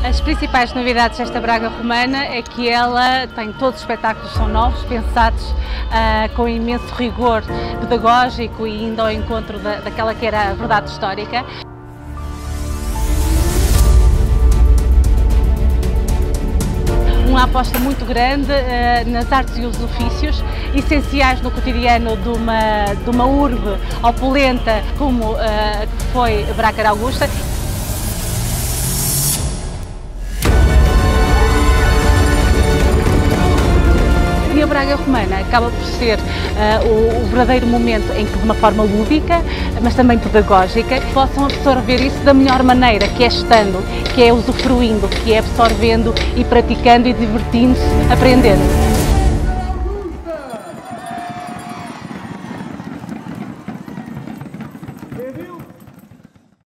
As principais novidades desta Braga Romana é que ela tem todos os espetáculos são novos, pensados com imenso rigor pedagógico e indo ao encontro daquela que era a verdade histórica. Uma aposta muito grande nas artes e os ofícios, essenciais no cotidiano de uma urbe opulenta como foi Braga Augusta. E a Braga Romana acaba por ser o verdadeiro momento em que, de uma forma lúdica, mas também pedagógica, possam absorver isso da melhor maneira, que é estando, que é usufruindo, que é absorvendo e praticando e divertindo-se, aprendendo.